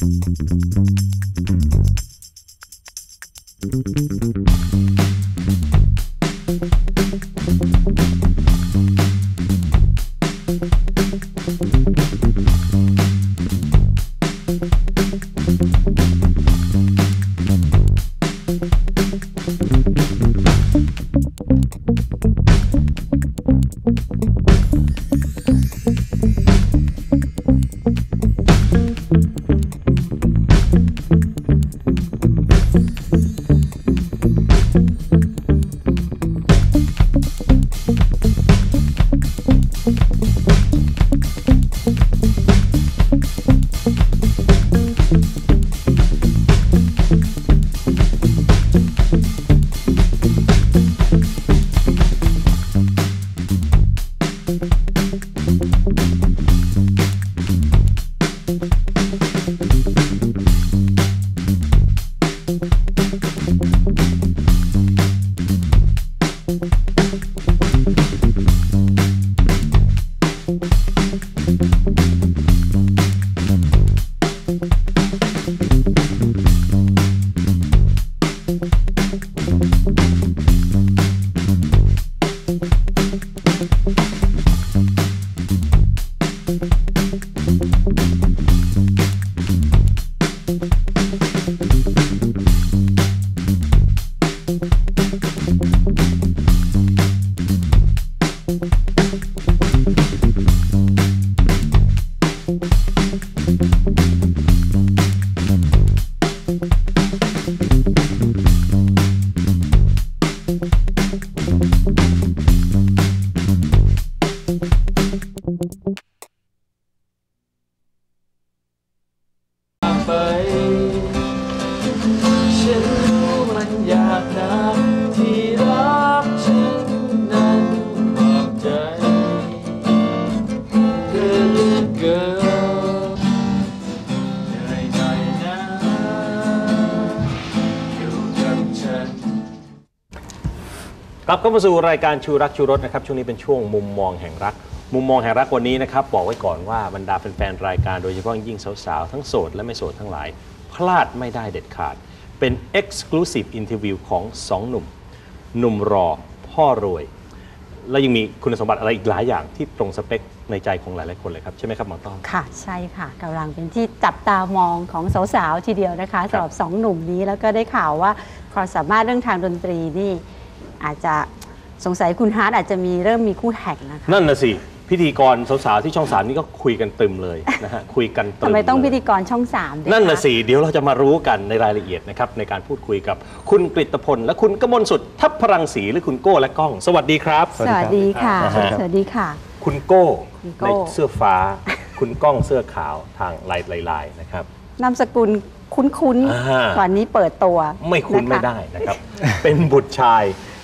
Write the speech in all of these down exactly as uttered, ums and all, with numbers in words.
กลับเข้ามาสู่รายการชูรักชูรสนะครับช่วงนี้เป็นช่วงมุมมองแห่งรักมุมมองแห่งรักวันนี้นะครับบอกไว้ก่อนว่าบรรดาแฟนๆรายการโดยเฉพาะยิ่งสาวๆทั้งโสดและไม่โสดทั้งหลายพลาดไม่ได้เด็ดขาดเป็น Exclusive Interview ของสองหนุ่มหนุ่มรอพ่อรวยและยังมีคุณสมบัติอะไรอีกหลายอย่างที่ตรงสเปคในใจของหลายๆคนเลยครับใช่ไหมครับหมอต้อมค่ะใช่ค่ะกำลังเป็นที่จับตามองของสาวๆทีเดียวนะคะสำหรับสองหนุ่มนี้แล้วก็ได้ข่าวว่าความสามารถเรื่องทางดนตรีนี่อาจจะสงสัยคุณฮาร์ดอาจจะมีเริ่มมีคู่แข่งนะคะนั่นน่ะสิพิธีกรสาวๆที่ช่องสามนี่ก็คุยกันตึมเลยนะฮะคุยกันตึมทำไมต้องพิธีกรช่องสามนั่นน่ะสิเดี๋ยวเราจะมารู้กันในรายละเอียดนะครับในการพูดคุยกับคุณกฤตพลและคุณกมลสุดทัพพรังสีหรือคุณโก้และก้องสวัสดีครับสวัสดีค่ะสวัสดีค่ะคุณโก้ในเสื้อฟ้าคุณก้องเสื้อขาวทางลายลายๆนะครับนามสกุลคุ้นๆก่อนนี้เปิดตัวไม่คุ้นไม่ได้นะครับเป็นบุตรชาย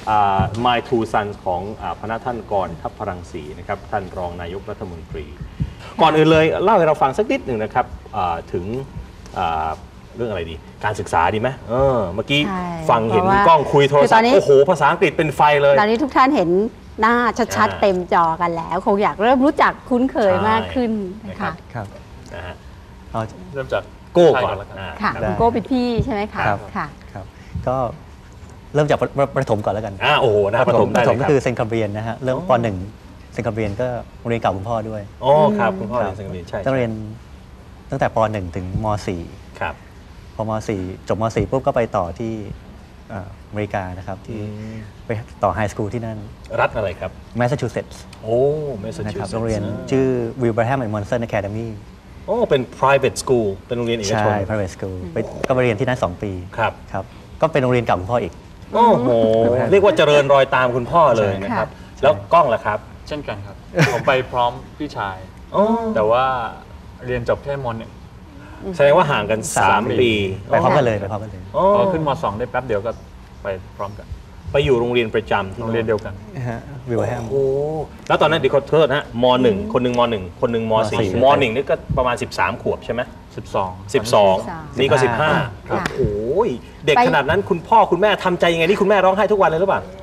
My Two Sons ของพระนาท่านกรทัพพรังสีนะครับท่านรองนายกรัฐมนตรีก่อนอื่นเลยเล่าให้เราฟังสักนิดหนึ่งนะครับถึงเรื่องอะไรดีการศึกษาดีไหมเออเมื่อกี้ฟังเห็นกล้องคุยโทรศัพท์โอ้โหภาษาอังกฤษเป็นไฟเลยตอนนี้ทุกท่านเห็นหน้าชัดๆเต็มจอกันแล้วคงอยากเริ่มรู้จักคุ้นเคยมากขึ้นนะคะครับนะฮะเริ่มจากโก้ก่อนค่ะคุณโก้เป็นพี่ใช่ไหมคะค่ะครับก็เริ่มจากประถมก่อนแล้วกันอ่าโอ้โหนะประถมประถมก็คือเซนคาเบียนนะฮะเริ่มป.หนึ่งเซนคาเบียนก็โรงเรียนเก่าคุณพ่อด้วยอ๋อครับคุณพ่อเรียนเซนคาเบียนใช่ต้องเรียนตั้งแต่ป.หนึ่งถึงม.สี่ครับพอม.สี่จบม.สี่ปุ๊บก็ไปต่อที่อเมริกานะครับที่ไปต่อไฮสคูลที่นั่นรัฐอะไรครับแมสซาชูเซตส์โอ้แมสซาชูเซตส์โรงเรียนชื่อ Wilbraham and Monson Academy โอ้เป็น private school เป็นโรงเรียนเอกชนใช่ private school ก็ไปเรียนที่นั่นสองปีครับครับก็เป็นโรงเรียนเก่าคุณพ่ออีกโอ้โหเรียกว่าเจริญรอยตามคุณพ่อเลยนะครับแล้วกล้องล่ะครับเช่นกันครับผมไปพร้อมพี่ชายแต่ว่าเรียนจบแค่ม.หนึ่งแสดงว่าห่างกันสามปีไปพร้อมกันเลยไปพร้อมกันเลยพอขึ้นม.สองได้แป๊บเดียวก็ไปพร้อมกันไปอยู่โรงเรียนประจำที่โรงเรียนเดียวกันวิลแฮมโอ้แล้วตอนนั้นดิคอเทอร์นะม.หนึ่งคนหนึ่งม.หนึ่งคนหนึ่งม.สี่ม.หนึ่งนี่ก็ประมาณสิบสามขวบใช่ไหมสิบสองสิบสองนี่ก็สิบห้าโอ้โหเด็กขนาดนั้นคุณพ่อคุณแม่ทำใจยังไงนี่คุณแม่ร้องไห้ทุกวันเลยหรือเปล่า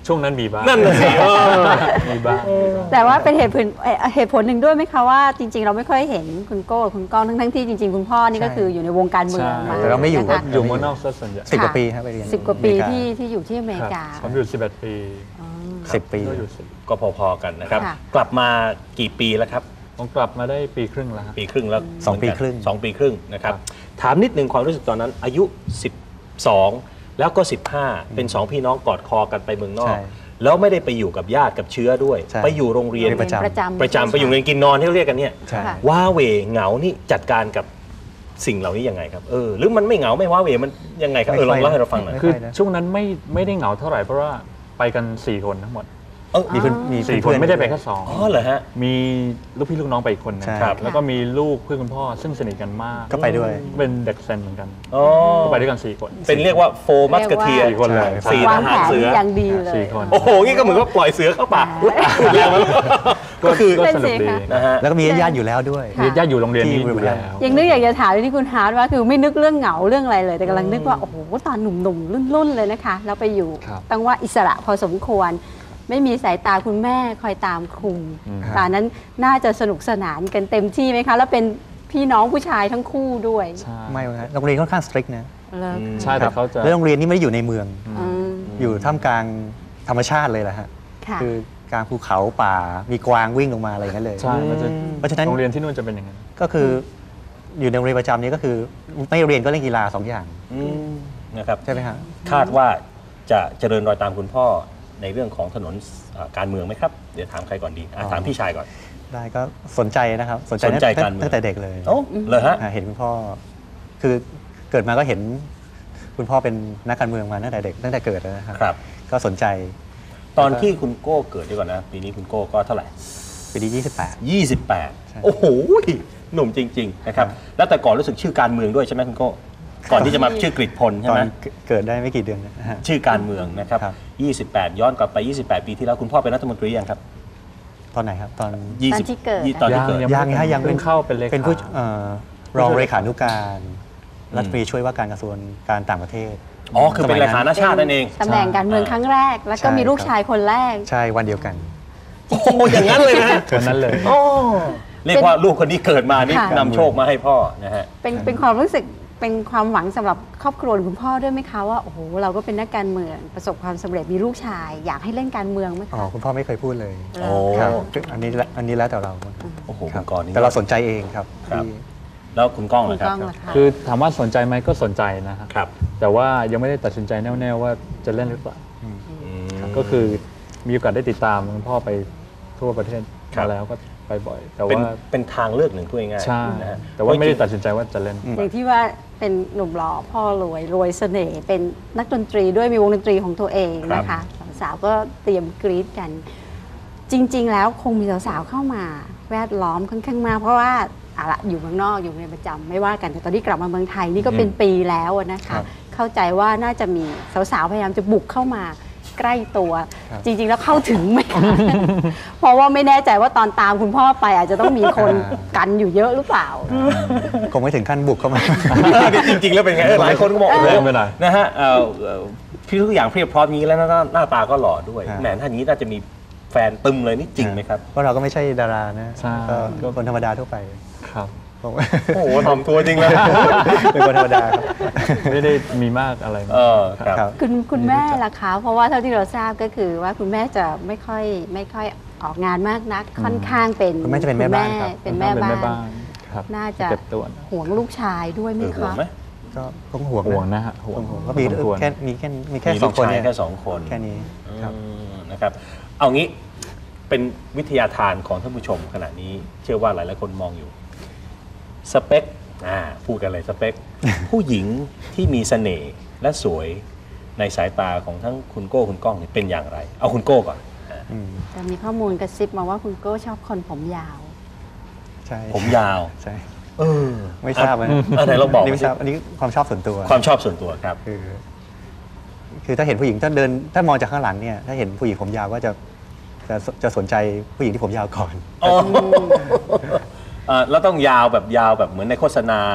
ช่วงนั้นมีบ้างนั่นน่ะสิเออมีบ้างแต่ว่าเป็นเหตุผลเอ่อเหตุผลหนึ่งด้วยไหมคะว่าจริง ๆ เราไม่ค่อยเห็นคุณโก้กับคุณก้องทั้งๆที่จริง ๆ คุณพ่อนี่ก็คืออยู่ในวงการเมืองมาแต่เราไม่อยู่นะคะอยู่เมืองนอกซะส่วนใหญ่สิบกว่าปีครับไปเรียนสิบกว่าปีอเมริที่ที่อยู่ที่อเมริกาผมอยู่สิบเอ็ดปีสิบปีก็อยู่สิบก็พอๆกันนะครับค่ะกลับมากี่ปีแล้วครับผมกลับมาได้ปีครึ่งแล้วครับปีครึ่งแล้วสองปีครึ่งสองปีครึ่งนะครับครับถามนิดนึงความรู้สึกตอนนั้นอายุ สิบสอง แล้วก็ สิบห้า เป็นสองพี่น้องกอดคอกันไปเมืองนอกใช่แล้วไม่ได้ไปอยู่กับญาติกับเชื้อด้วยใช่ไปอยู่โรงเรียนเรียนประจำประจำประจำไปอยู่โรงเรียนกินนอนที่เรียกกันเนี่ยใช่ค่ะว้าเหวเหงานี่จัดการกับสิ่งเหล่านี้ยังไงครับเออหรือมันไม่เหงาไม่ว้าเหวมันยังไงครับเออลองเล่าให้เราฟังหน่อยไม่คือค่อยนะช่วงนั้นไม่ไม่ได้เหงาเท่าไหร่เพราะว่าไปกันสี่คนทั้งหมดเออมีเพื่อนมีสี่คเพื่นอนไม่ได้ไปแค่สองอ๋อเหรอฮะมีลูกพี่ลูกน้องไปอีกคนหนึงใช่ครับแล้วก็มีลูกเพื่อนคุณพ่อซึ่งสนิทกันมากก็ไปด้วยเป็นเด็กเซนเหมือนกันอ๋อก็ไปด้วยกันสี่คนเป็นเรียกว่าโฟมัสกเทียสี่คนเลยสี่วาทงหาแผรนเสืออย่างดีเลยสี่คนโอ้โหนี่ก็เหมือนกับปล่อยเสือเข้าป่าแรงแล้วก็คือก็สนุกดีเป็นสิคะนะฮะแล้วก็มีญาติๆอยู่แล้วด้วยค่ะมีญาติอยู่โรงเรียนนี้ที่อยู่แล้วยังนึกอยากจะถามที่คุณฮาร์ดว่าคือไม่นึกเรื่องเหงาเรื่องอะไรเลย แต่กำลังนึกว่าโอ้โหตอนหนุ่มๆรุ่นๆเลยนะคะแล้วไปอยู่ครับต้องว่าอิสระพอสมควร ไม่มีสายตาคุณแม่คอยตามคุมอืมตอนนั้นน่าจะสนุกสนานกันเต็มที่ไหมคะ แล้วเป็นพี่น้องผู้ชายทั้งคู่ด้วยใช่ไม่ครับโรงเรียนค่อนข้างสตริกนะเลิกใช่แต่เขาจะแล้วโรงเรียนนี้ไม่ได้อยู่ในเมืองอืมอยู่ท่ามกลางธรรมชาติเลยแหละฮะค่ะคือกลางภูเขาป่ามีกวางวิ่งลงมาอะไรอย่างนั้นเลยใช่มันจะเพราะฉะนั้นโรงเรียนที่นู่นจะเป็นอย่างนั้นก็คืออยู่ในโรงเรียนประจำนี้ก็คือไม่เรียนก็เล่นกีฬาสองอย่างอืมนะครับใช่ไหมฮะคาดว่าจะเจริญรอยตามคุณพ่อในเรื่องของถนนเอ่อการเมืองไหมครับ เดี๋ยวถามใครก่อนดีอ่ะอ๋อถามพี่ชายก่อนได้ก็สนใจนะครับ สนใจสนใจตั้งการเมืองตั้งแต่เด็กเลยโอ้เลยฮะอ่าเห็นคุณพ่อ คือเกิดมาก็เห็นคุณพ่อเป็นนักการเมืองมาตั้งแต่เด็กตั้งแต่เกิดแล้วนะครับครับก็สนใจตอนที่คุณโก้เกิดดีก่อนนะ ปีนี้คุณโก้ก็เท่าไหร่ปีที่ยี่สิบแปดยี่สิบแปดใช่โอ้โหหนุ่มจริง ๆ นะครับครับแล้วแต่ก่อนรู้สึกชื่อการเมืองด้วยใช่ไหมคุณโก้ ก่อนที่จะมาชื่อกฤษพลใช่ตอไหมนเกิดได้ไม่กี่เดือนนะฮะชื่อการเมืองนะครับครับยี่สิบแปด ย้อนกลับไป ยี่สิบแปด ปีที่แล้วคุณพ่อเป็นรัฐมนตรียังครับตอนไหนครับ ตอนยี่ตอสิบนที่เกิดยี่ตอนที่เกิดยังยังฮะยังเพิ่งเข้าเป็นเลขาเป็นผู้เอ่อรองเลขานุการอืมรัฐมนตรีช่วยว่าการกระทรวงการต่างประเทศอ๋อ คือเป็นเลขาหน้าชาตินั่นเองตำแหน่งการเมืองครั้งแรก แล้วก็ใช่มีลูกชายคนแรกใช่วันเดียวกันโอ้โหอย่างนั้นเลยนะวันนั้นเลยโอ้เรียกว่าลูกคนนี้เกิดมานี่ค่ะนำโชคมาให้พ่อนะฮะเป็นเป็นความรู้สึกเป็นความหวังสำหรับครอบครัวคุณพ่อด้วยไหมคะว่าโอ้โหเราก็เป็นนักการเมืองประสบความสำเร็จมีลูกชาย อยากให้เล่นการเมืองไหมอ๋อคะคุณพ่อไม่เคยพูดเลยโอ้ครับอันนี้ละอันนี้แล้วแต่เราโอ้โหครัคุบณกรณ์นี่แต่เราสนใจเองครับครับที่แล้วคุณก้องคุนะณครับก้องล่ะคะคือถามว่าสนใจไหมก็สนใจนะครับครับแต่ว่ายังไม่ได้ตัดสินใจแน่ๆว่าจะเล่นหรือเปล่าอืมก็คือมีโอกาสได้ติดตามคุณพ่อไปทั่วประเทศครับมาแล้วก็ไปบ่อย แต่เป็นว่าเป็นทางเลือกหนึ่งพูดง่ายๆใช่นะฮะแต่ว่าไม่ได้ตัดสินใจว่าจะเล่นอย่างที่ว่าเป็นหนุ่มหล่อพ่อรวยรวยเสน่ห์เป็นนักดนตรีด้วยมีวงดนตรีของตัวเองนะคะสาวๆก็เตรียมกรี๊ดกัน จริง ๆ แล้วคงมีสาวๆเข้ามาแวดล้อมค่อนข้างมากเพราะว่าอะละอยู่เมืองนอกอยู่ในประจำไม่ว่ากันแต่ตอนที่กลับมาเมืองไทยนี่ก็เป็นปีแล้วอะนะครัคะบเข้าใจว่าน่าจะมีสาวๆพยายามจะบุกเข้ามาใกล้ตัวครับจริง ๆ แล้วเข้าถึงไหมคะ เพราะว่าไม่แน่ใจว่าตอนตามคุณพ่อไปอาจจะต้องมีคนกันอยู่เยอะหรือเปล่าคงไม่ถึงขั้นบุกเข้ามาจริงๆ แล้วเป็นไงเออหลายคนก็บอกโอ้โหเออไม่เป็นไรนะฮะเอ่อเอ่อพี่ทุกอย่างเพียบพร้อมนี้แล้วหน้าหน้าตาก็หล่อด้วยครับแหมท่านนี้น่าจะมีแฟนตึมเลยนี่จริงไหมครับเพราะเราก็ไม่ใช่ดารานะใช่ก็คนธรรมดาทั่วไปครับผมโอ้โหถ่อมตัวจริงเลยเป็นคนธรรมดาครับไม่ได้มีมากอะไรเออครับครับคุณคุณแม่ล่ะคะ เพราะว่าเท่าที่เราทราบก็คือว่าคุณแม่จะไม่ค่อยไม่ค่อยออกงานมากนัก ค่อนข้างเป็นคุณแม่จะเป็นแม่บ้านครับเป็นแม่บ้านนครับน่าจะเก็บตัวห่วงลูกชายด้วยไหมเออห่วงคะไหมก็ต้องห่วงห่วงนะนะฮะห่วงห่วงก็มีสควรแค่มีแค่มีแค่มีสลูองกคนชายเนี่ยแค่สองคนแค่นี้ครับอืมนะครับ เอางี้เป็นวิทยาทานของท่านผู้ชมขณะนี้ เชื่อว่าหลายๆคนมองอยู่ สเปคอ่าพูดกันเลยสเปค ผู้หญิงที่มีเสน่ห์และสวยในสายตาของทั้งคุณโก้คุณก้องเนี่ยเป็นอย่างไร เอาคุณโก้ก่อนอ่าอืมแต่มีข้อมูลกระซิบมาว่าคุณโก้ชอบคนผมยาวใช่ผมยาวใช่เออไม่ทราบนะเออไหนลองบอกนี่มาไม่สิทราบอันนี้ความชอบส่วนตัวความชอบส่วนตัวครับคือ คือถ้าเห็นผู้หญิงถ้าเดินถ้ามองจากข้างหลังเนี่ยถ้าเห็นผู้หญิงผมยาวก็จะจะจะสนใจผู้หญิงที่ผมยาวก่อนอ๋อเอ่อแล้วต้องยาวแบบยาวแบบเหมือนในโฆษณา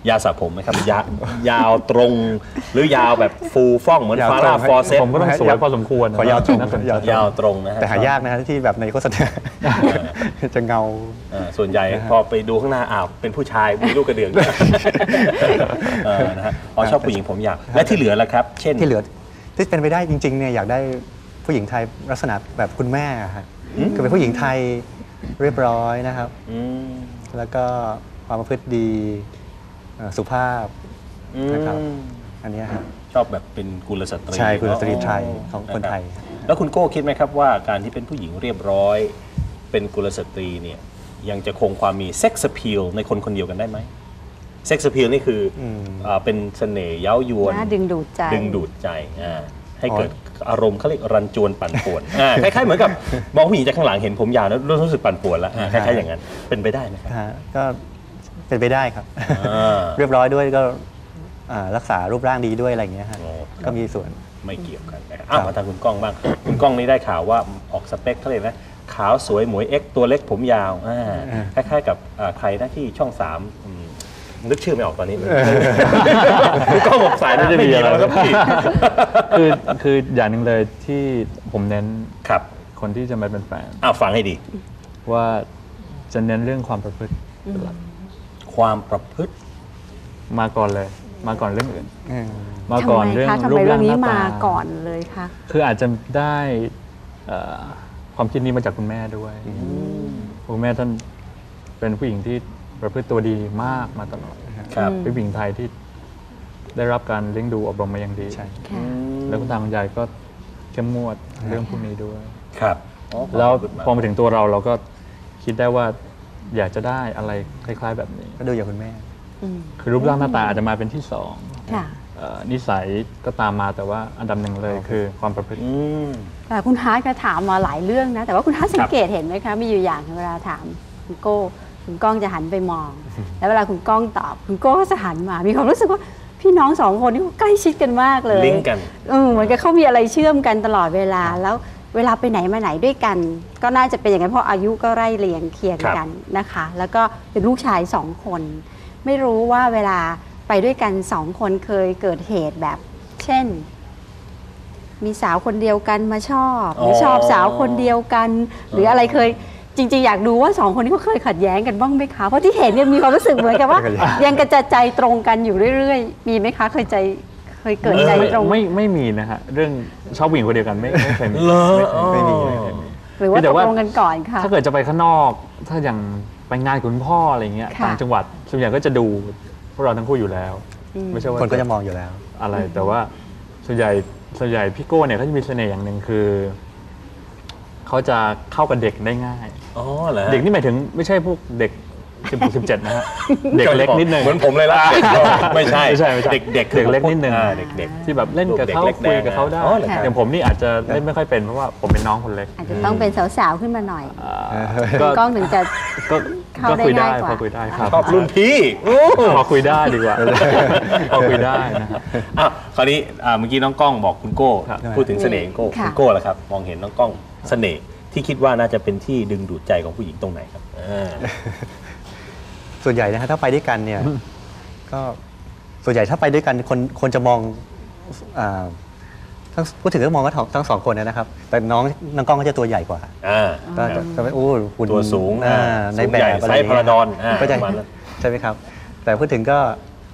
ยาวสระผมไหมครับยาวยาวตรงหรือยาวแบบฟูฟ่องเหมือนยาวฟาตรร่าง ฟอร์เซตผมก็ต้องสวยพอสมควรนะขอยาวตรงน่สนใจยาวยาวตรงนะฮะแต่หายากนะฮะที่แบบในโฆษณาจะเงาเออส่วนใหญ่พอไปดูข้างหน้าอ้าวเป็นผู้ชายมีลูกกระเดื่องเออนะฮะอ๋อชอบผู้หญิงผมยาวและที่เหลือล่ะครับ เช่นที่เหลือที่เป็นไปได้จริงๆเนี่ยอยากได้ผู้หญิงไทยลักษณะแบบคุณแม่ฮะคือเป็นผู้หญิงไทยเรียบร้อยนะครับอืมแล้วก็ความประพฤติดีเอ่อสุภาพ นะครับ อันเนี้ยครับชอบแบบเป็นกุลสตรีใช่กุลสตรีไทยของคนไทยะรับแล้วคุณโก้คิดไหมครับว่าการที่เป็นผู้หญิงเรียบร้อย เป็นกุลสตรีเนี่ยยังจะคงความมีเซ็กซ์ appeal ในคนคนเดียวกันได้ไหมเซ็กซ์ appeal นี่คืออมอ่าเป็นเสน่ห์เย้ายวนน่าดึงดูดใจดึงดูดใจอ่าให้เกิดอารมณ์เขาเรียกรันจวนปั่นป่วนอ่าคล้ายๆเหมือนกับมองผู้หญิงจากข้างหลังเห็นผมยาวแล้วรู้สึกปั่นป่วนแล้วอ่าคล้ายๆอย่างนั้นเป็นไปได้ไหมครับฮะก็เป็นไปได้ครับอ่าเรียบร้อยด้วยก็อ่ารักษารูปร่างดีด้วยอะไรอย่างเงี้ยฮะโอ้ก็มีส่วนไม่เกี่ยวกันนะครับอ้าวมาทางคุณก้องบ้าง คุณก้องนี่ได้ข่าวว่าออกสเปคเขาเลยกนะขาวสวยหมวยเอ็กตัวเล็กผมยาวอ่าอ่าคล้ายๆกับอ่าใครนะที่ช่องสามอืมนึกชื่อไม่ออกตอนนี้คุณก้องบอกสายนั้นไม่มีแล้วครับพี่คือคืออย่างหนึ่งเลยที่ผมเน้นครับคนที่จะมาเป็นแฟนอ้าวฟังให้ดีว่าจะเน้นเรื่องความประพฤติเป็นหลักความประพฤติมาก่อนเลย มาก่อนเรื่องอื่นอืมมาทำก่อนไมเรื่องคะทำรูไมปเรื่ร่าอง งหนี้น้าตามาก่อนเลยคะคืออาจจะได้เอ่อความคิดนี้มาจากคุณแม่ด้วยคุณแม่ท่านเป็นผู้หญิงที่ประพฤติตัวดีมากมาตลอดครับเป็นผู้หญิงไทยที่ได้รับการเลี้ยงดูอบรมมาอย่างดีใช่ค่ะแล้วคุณตาคุณยายก็เข้มงวดเรื่องพวกนี้ด้วยครับแล้วพอมาถึงตัวเราเราก็คิดได้ว่าอยากจะได้อะไรคล้าย ๆ แบบนี้ก็ดูอย่างคุณแม่อืมคือรูปร่างหน้าตาอาจจะมาเป็นที่สองค่ะเอ่อนิสัยก็ตามมาแต่ว่าอันดับหนึ่งเลยคือความประพฤติอืมแต่คุณฮาร์ดก็ถามมาหลายเรื่องนะ แต่ว่าคุณฮาร์ดสังเกตเห็นไหมคะ มีอยู่อย่างเวลาถามคุณโก้ คุณก้องจะหันไปมอง แล้วเวลาคุณก้องตอบ คุณโก้ก็จะหันมา มีความรู้สึกว่าพี่น้องสองคนนี่ใกล้ชิดกันมากเลยลิงก์กันเออเหมือนกับเขามีอะไรเชื่อมกันตลอดเวลา แล้วเวลาไปไหนมาไหนด้วยกัน ก็น่าจะเป็นอย่างนั้นเพราะอายุก็ไล่เรียงเคียงกันนะคะ แล้วก็เป็นลูกชายสองคน ไม่รู้ว่าเวลาไปด้วยกันสองคนเคยเกิดเหตุแบบ เช่น มีสาวคนเดียวกันมาชอบหรือชอบสาวคนเดียวกัน หรืออะไรเคยจริงๆ อยากดูว่าสองคนนี้เขาเคยขัดแย้งกันบ้างไหมคะเพราะที่เห็นเนี่ยมีความรู้สึกเหมือนกับว่า ยังกระจายใจตรงกันอยู่เรื่อยๆ มีไหมคะเคยใจเคยเกิดใจตรงไม่ไม่มีนะฮะเรื่องชอบผู้หญิงคนเดียวกันไม่ไม่เคยมีเหรอไม่เคยมีอ๋อไม่เคยมีหรือว่าแต่ตกว่าลงกันก่อนค่ะถ้าเกิดจะไปข้างนอก ถ้าอย่างไปงานกับคุณพ่ออะไรเงี้ยค่ะต่างจังหวัดส่วนใหญ่ก็จะดูพวกเราทั้งคู่อยู่แล้วอืมไม่ใช่ว่าคนก็จะมองอยู่แล้วอะไร แต่ว่าส่วนใหญ่ส่วนใหญ่พี่โก้เนี่ยเขาจะมีเสน่ห์อย่างหนึ่งคือเขาจะเข้ากับเด็กได้ง่ายอ๋อเหรอเด็กนี่หมายถึงไม่ใช่พวกเด็กสิบหกสิบเจ็ดนะฮะเด็กเล็กนิดนึงเหมือนผมเลยละไม่ใช่ไม่ใช่ไม่ใช่เด็กเด็กเด็กเล็กนิดนึงอ่าเด็กที่แบบเล่นกับเขาเด็กเล็กแดงคุยกับเขาได้อ๋อเหรอครับอย่างผมนี่อาจจะเล่นไม่ค่อยเป็นเพราะว่าผมเป็นน้องคนเล็กอาจจะต้องเป็นสาวๆขึ้นมาหน่อยอ่าคุณก้องถึงจะก็เข้าก็ได้คุยได้ง่ายกว่าพอคุยได้ครับชอบรุ่นพี่พอคุยได้ดีกว่าพอคุยได้นะครับอ้าวคราวนี้อ่าเมื่อกี้น้องก้องบอกคุณโก้ครับพูดถึงเสน่ห์คุณโก้ค่ะคุณโก้ล่ะครับ มองเห็นน้องก้องเสน่ห์ที่คิดว่าน่าจะเป็นที่ดึงดูดใจของผู้หญิงตรงไหนครับอ่าส่วนใหญ่นะฮะถ้าไปด้วยกันเนี่ย ก็ส่วนใหญ่ถ้าไปด้วยกันคนคนจะมองอ่าทั้งพูดถึงก็มองก็ทั้งทั้งสองคนนะครับ แต่น้องน้องกล้องก็จะตัวใหญ่กว่าอ่าก็จะจะเป็นโอ้หุ่นตัวสูงอ่าอ่าในสูงแบใหญ่บไซส์พาราดอนอ่าก็จะประมาณนั้นใช่ไหมครับ แต่พูดถึงก็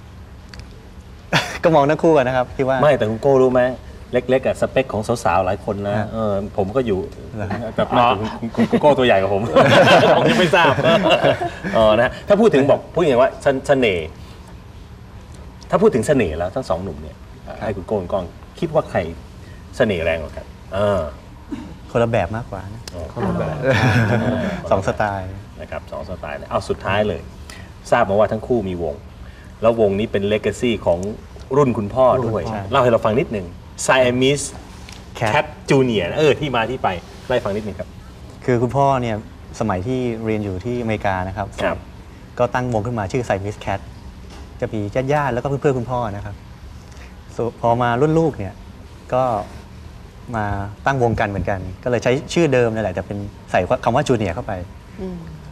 ก็มองทั้งคู่กันนะครับคิดว่าไม่แต่คุณโก้รู้ไหมเล็กๆกับสเปคของสาวๆหลายคนนะฮะเออผมก็อยู่เหรอฮะแต่ไม่แต่คุณคุณคุณโก้ตัวใหญ่กว่าผม ผมยังไม่ทราบเออนะฮะถ้าพูดถึงบอกพูดอย่างว่าเสเสน่ห์ถ้าพูดถึงเสน่ห์แล้วทั้งสองหนุ่มเนี่ยให้คุณโก้คุณก้องคิดว่าใครเสน่ห์แรงกว่ากันเออคนละแบบมากกว่านะคนละแบบสองสไตล์นะครับสองสไตล์เลยเอาสุดท้ายเลย ทราบมาว่าทั้งคู่มีวง แล้ววงนี้เป็นเลก a ซี่ของรุ่นคุณพ่อด้วยใช่เล่าให้เราฟังนิดหนึ่ง Siamese Cat Cat Junior เออที่มาที่ไปไล่ฟังนิดหนึ่งครับคือคุณพ่อเนี่ยสมัยที่เรียนอยู่ที่อเมริกานะครับครับก็ตั้งวงขึ้นมาชื่อ Siamese Cat จะมีญาติๆแล้วก็เพื่อนๆคุณพ่อนะครับ So พอมารุ่นลูกเนี่ยก็มาตั้งวงกันเหมือนกัน ก็เลยใช้ชื่อเดิมนั่นแหละแต่เป็นใส่คำว่าจูเนียร์เข้าไปอืมก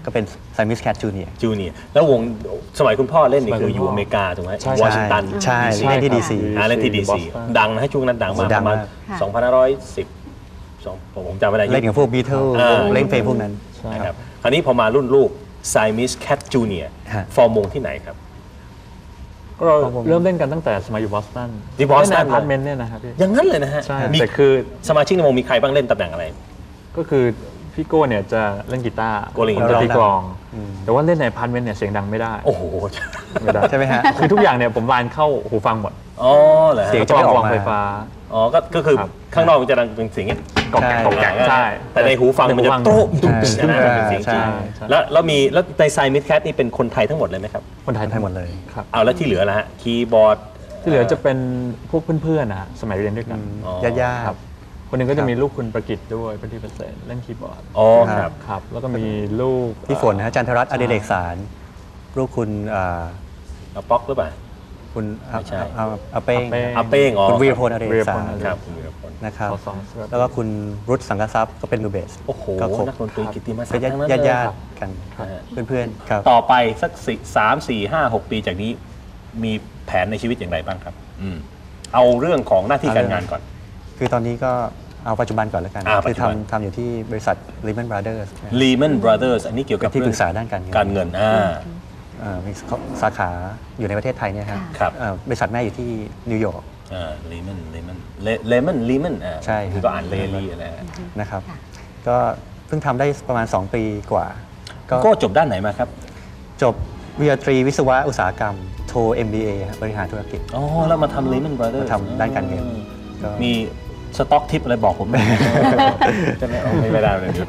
ก็เป็น Siamese Cat Junior จูเนียร์แล้ววงสมัยคุณพ่อเล่นนี่สมัยคือคุณพ่ออยู่อเมริกาถูกไหมใช่วอชิงตันใช่ใช่เล่นที่ ดี ซีอ่าเล่นที่ดีซี Boston ดังนะให้ช่วงนั้นดังมากโอ้ดัปงระมาณมากค่ะสองพันห้าร้อยสิบสองผมจำไม่ได้เล่นกับพวก Beatles อ่าเล่นเพลงพวกนั้นใช่นะครับคราวนี้พอมารุ่นลูก Siamese Cat Junior ฮะฟอร์มวงที่ไหนครับก็เริ่มเล่นกันตั้งแต่สมัยอยู่บอสตันที่ Boston เล่นในอพาร์ตเมนต์เนี่ยนะครับพี่อย่างนั้นเลยนะฮะใช่มีแต่คือสมาชิกในวงมีใครบ้างเล่นตำแหน่งอะไรก็คือพี่โก้เนี่ยจะเล่นกีตาร์โก้เล่นกีผมตาร์จะตีกลอง แต่ว่าเล่นในอพาร์ตเมนต์เนี่ยเสียงดังไม่ได้โอ้โหไม่ได้ใช่ไหมฮะคือทุกอย่างเนี่ยผมวานเข้าหูฟังหมดอ๋อเหรอฮะเสียงแล้วก็วางจะไม่ออกมาไฟฟ้าอ๋อก็ก็คือครับข้างนอกมันจะดังเป็นเสียงอย่างนี้กอกแกกกอกแกกใช่แต่ในหูฟังมันจะในหูฟังโต๊ะตุ้มใช่ใช่ไหมเป็นเสียงจริงใช่ใช่แล้วแล้วมีแล้วใน Siamese Cat นี่เป็นคนไทยทั้งหมดเลยไหมครับคนไทยไทยหมดเลยครับเอาแล้วที่เหลือละฮะคีย์บอร์ดที่เหลือจะเป็นพวกเพื่อนๆนะฮะสมัยเรียนด้วยกันอ๋อญาติญาครับติคนหนึงก็จะมีลูกคุณประกิตด้วยเป็นที่เปอร์เซ็นต์เล่นคีย์บอร์ดอ๋อครับครับ แล้วก็มีลูกพี่ฝนนะฮะจันทรัตน์อดิเรกสารลูกคุณอ่าเอาป๊อกหรือเปล่าคุณอาไม่ใช่อาอาเป้งอาเป้งอาเป้งอ๋อคุณวีรพลอดิเรกสารวีรพลครับคุณวีรพลนะครับขอสองเสื้อแล้วก็คุณรุตสังกทรัพย์ก็เป็นมือเบสโอ้โหก็ครบนักดนตรีกิตติมศักเป็นดิ์ทั้งนั้นญาติเลยญาติกันครับเพื่อนๆครับต่อไปสักสี่สามสี่ห้าหกปีจากนี้มีแผนในชีวิตอย่างไรบ้างครับอืมเอาเรื่องของหน้าที่การงานก่อนคือตอนนี้ก็เอาปัจจุบันก่อนแล้วกันอ่าปัคืจอจุบันทำทำอยู่ที่บริษัท Lehman Brothers นะ Lehman Brothers อันนี้เกี่ยวกับเป็นที่ปรึกษาเอด้านการเงินการเงินอ่าเอ่อมีสาขาอยู่ในประเทศไทยเนี่ยครับครับเอ่อบริษัทแม่อยู่ที่นิวยอร์กอ่า Lehman Lehman Le- Lemon Lehman อ่าใช่ครับคือก็อ่านเลลีอะไรนะนะครับ ก็เพิ่งทำได้ประมาณ สอง ปีกว่า ก็โก็จบด้านไหนมาครับจบวิทยาตรีวิศวะอุตสาหกรรมโท เอ็ม บี เอ ครับบริหารธุรกิจอ๋อ แล้วมาทำ Lehman Brothers มาทำด้านการเงินก็มีสต็อกทิปอะไรบอกผมไหมจะไม่เอาไม่ได้เลยเดี๋ยว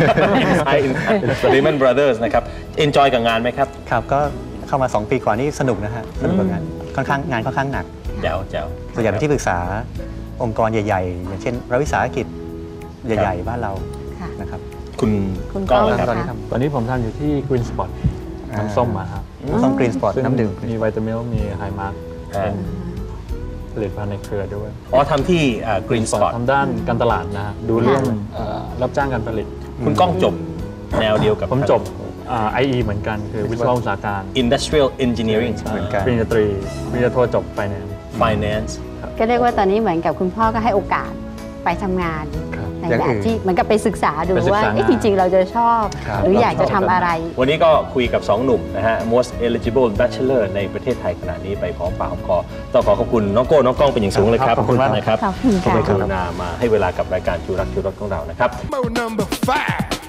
Inside Inside Lehman Brothers นะครับ enjoy กับงานไหมครับครับก็เข้ามา สอง ปีก่อนนี่สนุกนะฮะสนุกกับงานค่อนข้างงานค่อนข้างหนักแจ๋วแจ๋วส่วนใหญ่เป็นที่ปรึกษาองค์กรใหญ่ๆ อย่างเช่นรัฐวิสาหกิจใหญ่ๆ บ้านเราค่ะนะครับคุณคุณก้องก้องนะคตรัอบ นนี้ทตอนนี้ผมทำอยู่ที่ Green Spot อ่าน้ำส้มมาครับำต้องกรีนสปอร์ตซึ่งน้ำดื่มมีวิตามิลมีไฮมาร์กอ่าเป็นผลิตภัณฑ์ในเครือด้วยอ๋อทำที่อ่า Green Spot ทำด้านการตลาดนะฮะดูเรื่องเอ่อรับจ้างการผลิตคุณก้องจบแนวเดียวกับผมจบไอเอเหมือนกันคือวิศวะอุตสาหการ Industrial Engineering เหมือนกันปริญญาตรีปริญญาโทจบไฟแนนซ์ Finance ก็เรียกว่าตอนนี้เหมือนกับคุณพ่อก็ให้โอกาสไปทำงานครับในอย่างแบอื่บนที่เหมือนกับไปศึกษาดูไปศึกว่าษางานเอ๊ะจริง ๆ เราจะชอบครับหรืออยากจะทำอะไรวันนี้ก็คุยกับสองหนุ่มนะฮะ most eligible bachelor ในประเทศไทยขณะนี้ไปพร้อมปากหอมคอต้องขอขอบคุณน้องโก้น้องก้องเป็นอย่างสูงเลยครับขอบคุณมากนะครับขอบคุณค่ะขอบคุณมาให้เวลากับรายการจูรักจูรสของเรานะครับ Mo number five.